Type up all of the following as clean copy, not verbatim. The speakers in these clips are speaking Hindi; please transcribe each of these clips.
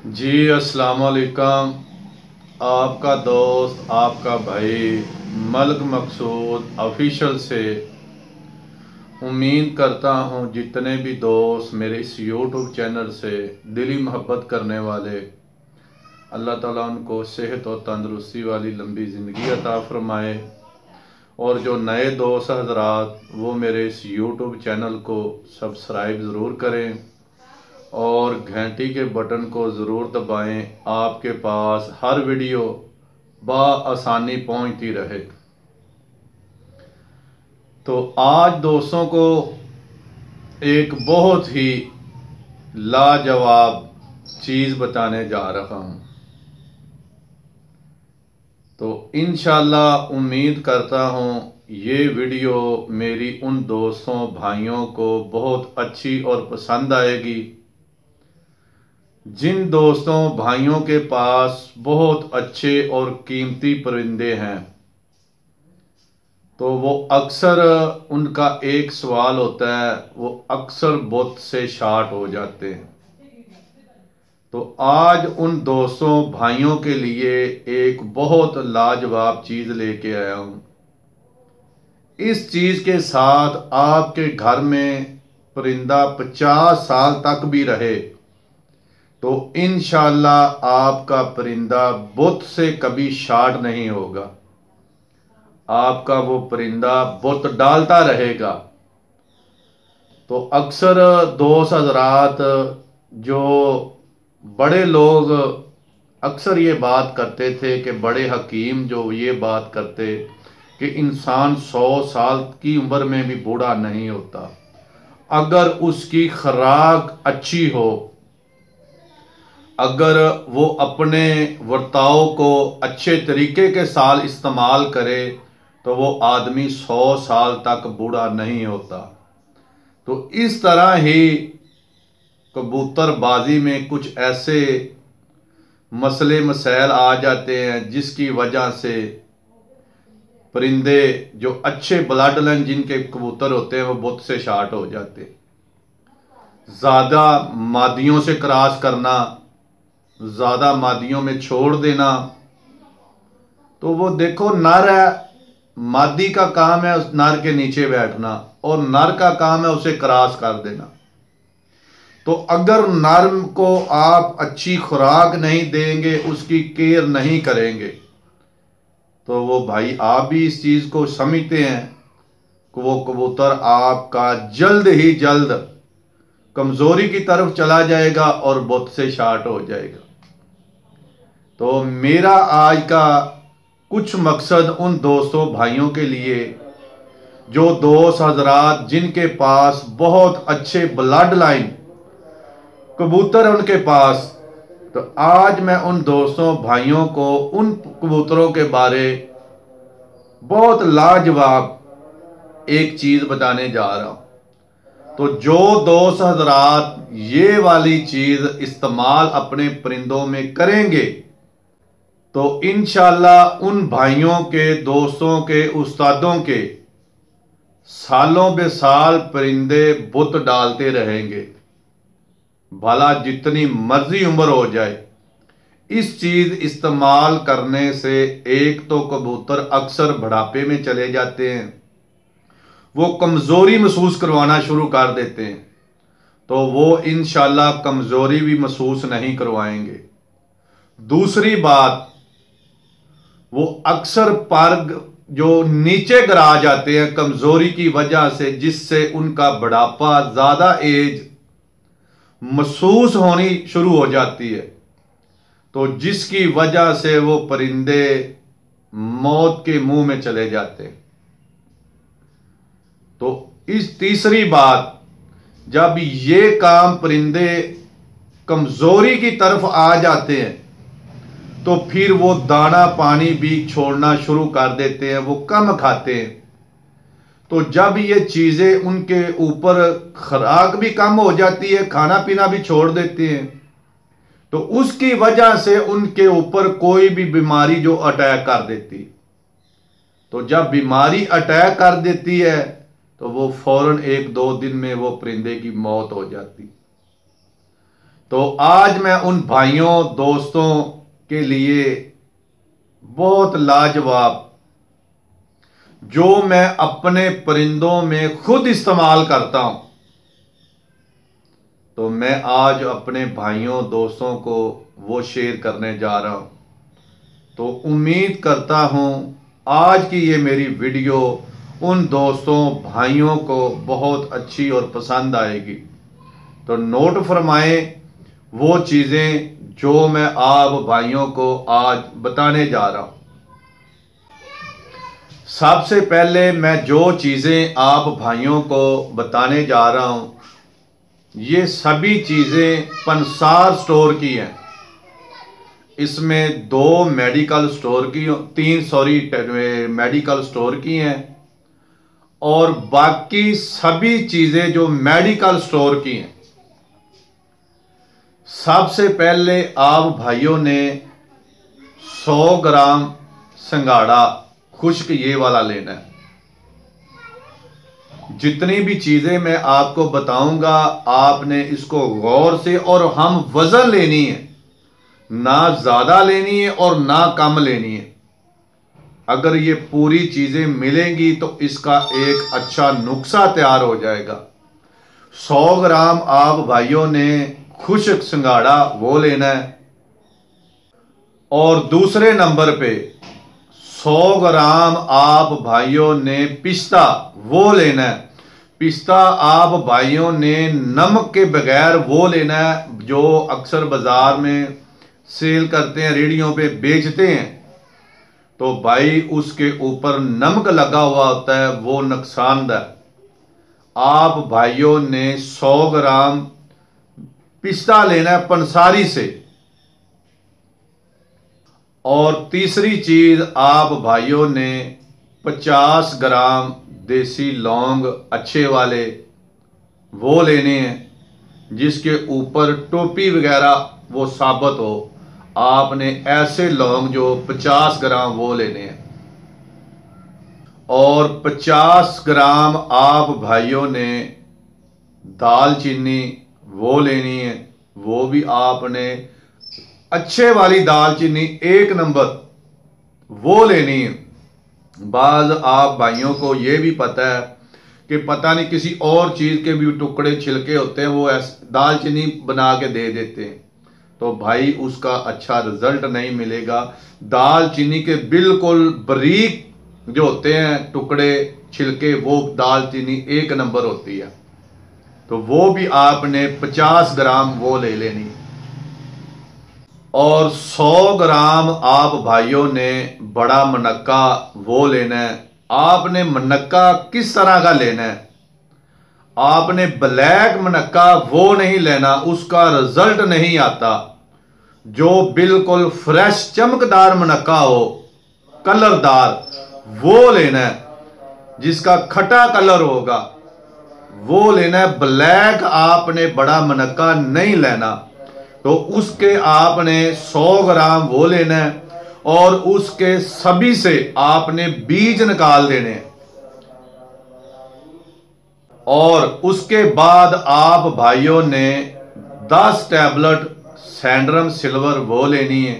जी अस्सलाम वालेकुम। आपका दोस्त आपका भाई मलिक मकसूद ऑफिशियल से उम्मीद करता हूँ जितने भी दोस्त मेरे इस यूट्यूब चैनल से दिली मोहब्बत करने वाले, अल्लाह ताला उनको सेहत और तंदरुस्ती वाली लंबी ज़िंदगी अता फरमाए। और जो नए दोस्त हजरात वो मेरे इस यूट्यूब चैनल को सब्सक्राइब ज़रूर करें और घंटी के बटन को ज़रूर दबाएं। आपके पास हर वीडियो आसानी पहुंचती रहे। तो आज दोस्तों को एक बहुत ही लाजवाब चीज़ बताने जा रहा हूं। तो इंशाल्लाह उम्मीद करता हूं ये वीडियो मेरी उन दोस्तों भाइयों को बहुत अच्छी और पसंद आएगी जिन दोस्तों भाइयों के पास बहुत अच्छे और कीमती परिंदे हैं। तो वो अक्सर उनका एक सवाल होता है, वो अक्सर बुत से शार्ट हो जाते हैं। तो आज उन दोस्तों भाइयों के लिए एक बहुत लाजवाब चीज़ लेके आया हूँ। इस चीज़ के साथ आपके घर में परिंदा 50 साल तक भी रहे तो इंशाल्लाह आपका परिंदा बुत से कभी शार्ट नहीं होगा। आपका वो परिंदा बुत डालता रहेगा। तो अक्सर दोस्त हजरात जो बड़े लोग अक्सर ये बात करते थे कि बड़े हकीम जो ये बात करते कि इंसान 100 साल की उम्र में भी बूढ़ा नहीं होता अगर उसकी खुराक अच्छी हो, अगर वो अपने वर्ताव को अच्छे तरीके के साथ इस्तेमाल करे तो वो आदमी 100 साल तक बूढ़ा नहीं होता। तो इस तरह ही कबूतरबाजी में कुछ ऐसे मसले मसाइल आ जाते हैं जिसकी वजह से परिंदे जो अच्छे ब्लड लाइन जिनके कबूतर होते हैं वो बुत से शार्ट हो जाते हैं। ज़्यादा मादियों से क्रॉस करना, ज़्यादा मादियों में छोड़ देना, तो वो देखो नर है, मादी का काम है उस नर के नीचे बैठना और नर का काम है उसे क्रॉस कर देना। तो अगर नर को आप अच्छी खुराक नहीं देंगे, उसकी केयर नहीं करेंगे, तो वो भाई आप भी इस चीज़ को समझते हैं कि वो कबूतर आपका जल्द ही जल्द कमज़ोरी की तरफ चला जाएगा और बुत से शार्ट हो जाएगा। तो मेरा आज का कुछ मकसद उन दोस्तों भाइयों के लिए जो दोस्त हजरात जिनके पास बहुत अच्छे ब्लड लाइन कबूतर है उनके पास, तो आज मैं उन दोस्तों भाइयों को उन कबूतरों के बारे बहुत लाजवाब एक चीज़ बताने जा रहा हूं। तो जो दोस्त हजरात ये वाली चीज़ इस्तेमाल अपने परिंदों में करेंगे तो इंशाल्लाह उन भाइयों के, दोस्तों के, उस्तादों के सालों बे साल परिंदे बुत डालते रहेंगे। भला जितनी मर्जी उम्र हो जाए, इस चीज़ इस्तेमाल करने से एक तो कबूतर अक्सर बुढ़ापे में चले जाते हैं, वो कमज़ोरी महसूस करवाना शुरू कर देते हैं। तो वो इंशाल्लाह कमज़ोरी भी महसूस नहीं करवाएंगे। दूसरी बात, वो अक्सर पर जो नीचे गिरा जाते हैं कमज़ोरी की वजह से, जिससे उनका बुढ़ापा, ज़्यादा एज महसूस होनी शुरू हो जाती है, तो जिसकी वजह से वो परिंदे मौत के मुंह में चले जाते हैं। तो इस तीसरी बात, जब ये काम परिंदे कमज़ोरी की तरफ आ जाते हैं तो फिर वो दाना पानी भी छोड़ना शुरू कर देते हैं, वो कम खाते हैं। तो जब ये चीज़ें उनके ऊपर खुराक भी कम हो जाती है, खाना पीना भी छोड़ देते हैं, तो उसकी वजह से उनके ऊपर कोई भी बीमारी जो अटैक कर देती, तो जब बीमारी अटैक कर देती है तो वो फौरन 1-2 दिन में वो परिंदे की मौत हो जाती। तो आज मैं उन भाइयों दोस्तों के लिए बहुत लाजवाब, जो मैं अपने परिंदों में खुद इस्तेमाल करता हूं, तो मैं आज अपने भाइयों दोस्तों को वो शेयर करने जा रहा हूं। तो उम्मीद करता हूं आज की ये मेरी वीडियो उन दोस्तों भाइयों को बहुत अच्छी और पसंद आएगी। तो नोट फरमाएं वो चीज़ें जो मैं आप भाइयों को आज बताने जा रहा हूं। सबसे पहले मैं जो चीज़ें आप भाइयों को बताने जा रहा हूं, ये सभी चीज़ें पंसार स्टोर की हैं। इसमें 2 मेडिकल स्टोर की, 3 मेडिकल स्टोर की हैं, और बाकी सभी चीज़ें जो मेडिकल स्टोर की हैं। सबसे पहले आप भाइयों ने 100 ग्राम सिंघाड़ा खुश्क ये वाला लेना है। जितनी भी चीजें मैं आपको बताऊंगा आपने इसको गौर से, और हम वजन लेनी है, ना ज्यादा लेनी है और ना कम लेनी है। अगर ये पूरी चीजें मिलेंगी तो इसका एक अच्छा नुस्खा तैयार हो जाएगा। 100 ग्राम आप भाइयों ने खुश्क सिंघाड़ा वो लेना है, और दूसरे नंबर पे 100 ग्राम आप भाइयों ने पिस्ता वो लेना है। पिस्ता आप भाइयों ने नमक के बगैर वो लेना है, जो अक्सर बाजार में सेल करते हैं, रेडियों पे बेचते हैं। तो भाई उसके ऊपर नमक लगा हुआ होता है, वो नुकसानदायक। आप भाइयों ने 100 ग्राम पिस्ता लेना है पंसारी से। और तीसरी चीज आप भाइयों ने 50 ग्राम देसी लौंग अच्छे वाले वो लेने हैं, जिसके ऊपर टोपी वगैरह वो साबित हो। आपने ऐसे लौंग जो 50 ग्राम वो लेने हैं, और 50 ग्राम आप भाइयों ने दालचीनी वो लेनी है। वो भी आपने अच्छे वाली दालचीनी 1 नंबर वो लेनी है। बाज आप भाइयों को ये भी पता है कि पता नहीं किसी और चीज के भी टुकड़े छिलके होते हैं, वो दालचीनी बना के दे देते हैं, तो भाई उसका अच्छा रिजल्ट नहीं मिलेगा। दालचीनी के बिल्कुल बारीक जो होते हैं टुकड़े छिलके, वो दालचीनी 1 नंबर होती है। तो वो भी आपने 50 ग्राम वो ले लेनी। और 100 ग्राम आप भाइयों ने बड़ा मनक्का वो लेना है। आपने मनक्का किस तरह का लेना है? आपने ब्लैक मनक्का वो नहीं लेना, उसका रिजल्ट नहीं आता। जो बिल्कुल फ्रेश चमकदार मनक्का हो, कलरदार, वो लेना है, जिसका खटा कलर होगा वो लेना है। ब्लैक आपने बड़ा मनक्का नहीं लेना। तो उसके आपने 100 ग्राम वो लेना है, और उसके सभी से आपने बीज निकाल देने हैं। और उसके बाद आप भाइयों ने 10 टैबलेट सैंड्रम सिल्वर वो लेनी है,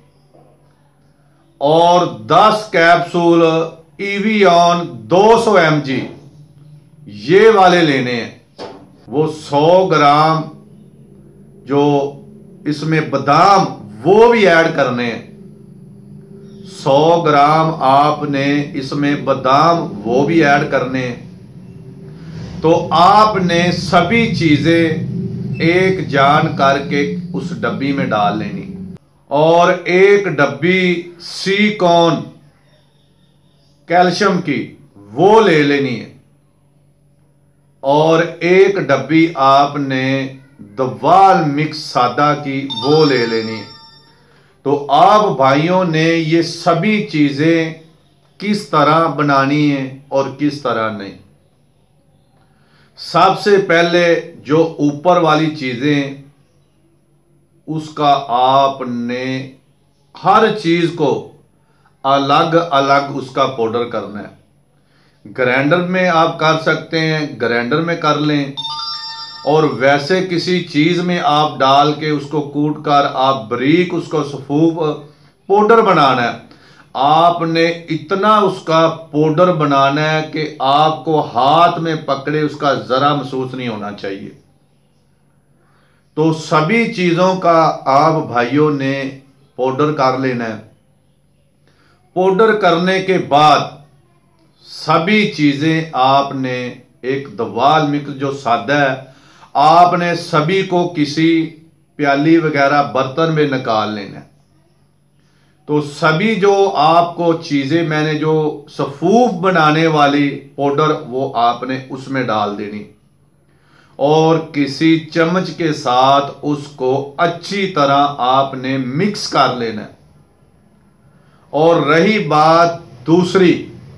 और 10 कैप्सूल इवियन 200 mg ये वाले लेने हैं। वो 100 ग्राम जो इसमें बादाम वो भी ऐड करने हैं। 100 ग्राम आपने इसमें बादाम वो भी ऐड करने हैं। तो आपने सभी चीजें एक जान करके उस डब्बी में डाल लेनी, और एक डब्बी सिलिकॉन कैल्शियम की वो ले लेनी है, और एक डब्बी आपने दवाल मिक्स सादा की वो ले लेनी है। तो आप भाइयों ने ये सभी चीजें किस तरह बनानी है और किस तरह नहीं। सबसे पहले जो ऊपर वाली चीजें, उसका आपने हर चीज को अलग अलग उसका पाउडर करना है। ग्राइंडर में आप कर सकते हैं, ग्राइंडर में कर लें, और वैसे किसी चीज में आप डाल के उसको कूट कर आप बारीक उसको सफूफ पाउडर बनाना है। आपने इतना उसका पाउडर बनाना है कि आपको हाथ में पकड़े उसका जरा महसूस नहीं होना चाहिए। तो सभी चीजों का आप भाइयों ने पाउडर कर लेना है। पाउडर करने के बाद सभी चीजें आपने एक दवाल मिक्स जो सादा है आपने सभी को किसी प्याली वगैरह बर्तन में निकाल लेना है। तो सभी जो आपको चीजें मैंने जो सफूफ बनाने वाली पाउडर वो आपने उसमें डाल देनी और किसी चम्मच के साथ उसको अच्छी तरह आपने मिक्स कर लेना है। और रही बात दूसरी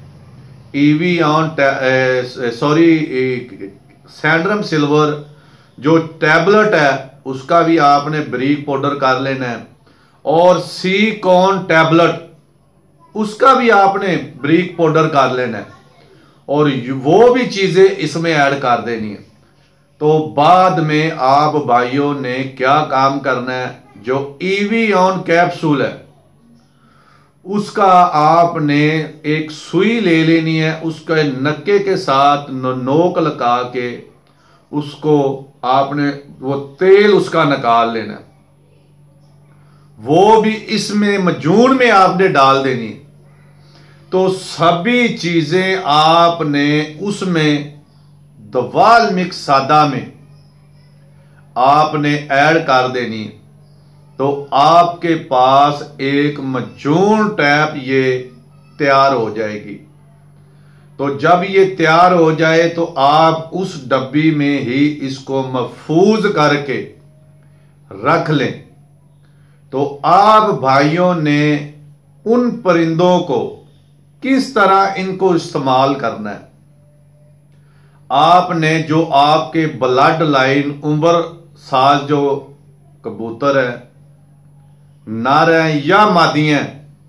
सैंड्रम सिल्वर जो टैबलेट है उसका भी आपने बारीक पाउडर कर लेना है और सिलिकॉन टैबलेट उसका भी आपने बारीक पाउडर कर लेना है और वो भी चीजें इसमें ऐड कर देनी है। तो बाद में आप भाइयों ने क्या काम करना है, जो ईवीऑन कैप्सूल है उसका आपने एक सुई ले लेनी है, उसके नक्के के साथ नोक लगा के उसको आपने वो तेल उसका निकाल लेना है, वो भी इसमें मजून में आपने डाल देनी। तो सभी चीजें आपने उसमें दवाल मिक्स सादा में आपने ऐड कर देनी। तो आपके पास एक मजून टैप ये तैयार हो जाएगी। तो जब ये तैयार हो जाए तो आप उस डब्बी में ही इसको महफूज करके रख लें। तो आप भाइयों ने उन परिंदों को किस तरह इनको इस्तेमाल करना है, आपने जो आपके ब्लड लाइन उम्र साज जो कबूतर है नर हैं या मादियां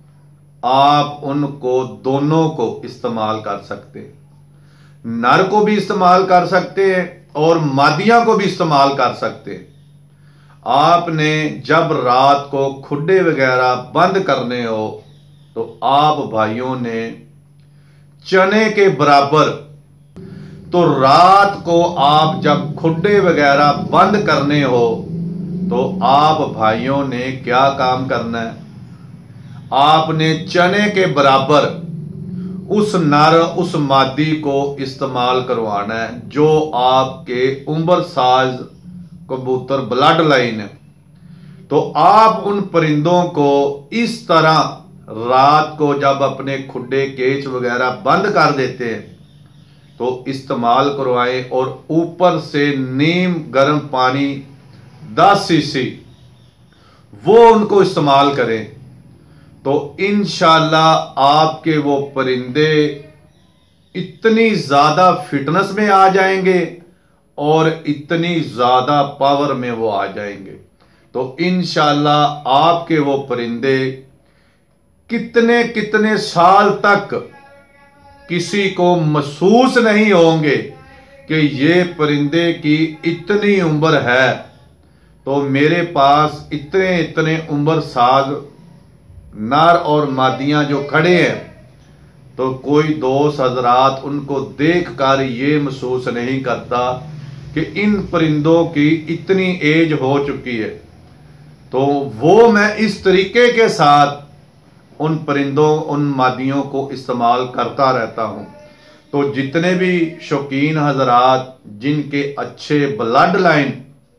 आप उनको दोनों को इस्तेमाल कर सकते हैं। नर को भी इस्तेमाल कर सकते हैं और मादियां को भी इस्तेमाल कर सकते हैं। आपने जब रात को खुड्डे वगैरह बंद करने हो तो आप भाइयों ने चने के बराबर, तो रात को आप जब खुड्डे वगैरह बंद करने हो तो आप भाइयों ने क्या काम करना है, आपने चने के बराबर उस नर उस मादी को इस्तेमाल करवाना है जो आपके उम्र साज कबूतर ब्लड लाइन है। तो आप उन परिंदों को इस तरह रात को जब अपने खुड्डे केच वगैरह बंद कर देते हैं तो इस्तेमाल करवाएं और ऊपर से नीम गर्म पानी 10 सीसी वो उनको इस्तेमाल करें। तो इंशाल्लाह आपके वो परिंदे इतनी ज्यादा फिटनेस में आ जाएंगे और इतनी ज्यादा पावर में वो आ जाएंगे। तो इंशाल्लाह आपके वो परिंदे कितने कितने साल तक किसी को महसूस नहीं होंगे कि ये परिंदे की इतनी उम्र है। तो मेरे पास इतने इतने उम्र साज नर और मादियां जो खड़े हैं, तो कोई दोस्त हजरात उनको देखकर ये महसूस नहीं करता कि इन परिंदों की इतनी एज हो चुकी है। तो वो मैं इस तरीके के साथ उन परिंदों उन मादियों को इस्तेमाल करता रहता हूं। तो जितने भी शौकीन हजरात जिनके अच्छे ब्लड लाइन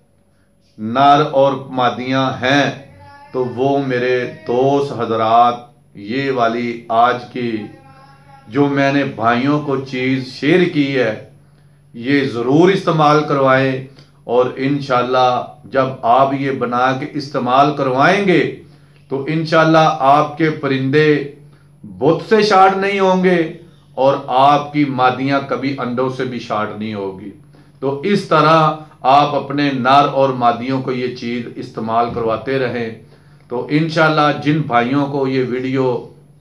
नर और मादियां हैं, तो वो मेरे दोस्त हजरात ये वाली आज की जो मैंने भाइयों को चीज़ शेयर की है ये ज़रूर इस्तेमाल करवाएं। और इंशाल्लाह जब आप ये बना के इस्तेमाल करवाएंगे तो इंशाल्लाह आपके परिंदे बुत से शार्ट नहीं होंगे और आपकी मादियां कभी अंडों से भी शार्ट नहीं होगी। तो इस तरह आप अपने नर और मादियों को ये चीज़ इस्तेमाल करवाते रहें। तो इंशाल्लाह जिन भाइयों को ये वीडियो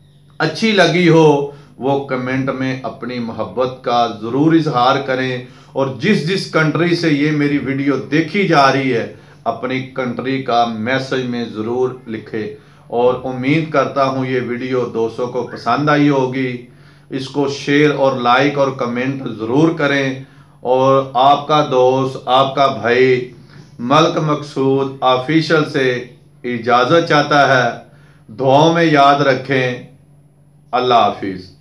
अच्छी लगी हो वो कमेंट में अपनी मोहब्बत का ज़रूर इजहार करें और जिस जिस कंट्री से ये मेरी वीडियो देखी जा रही है अपनी कंट्री का मैसेज में ज़रूर लिखे। और उम्मीद करता हूँ ये वीडियो दोस्तों को पसंद आई होगी। इसको शेयर और लाइक और कमेंट ज़रूर करें। और आपका दोस्त आपका भाई मलिक मकसूद ऑफिशियल से इजाज़त चाहता है। दुआओं में याद रखें। अल्लाह हाफिज़।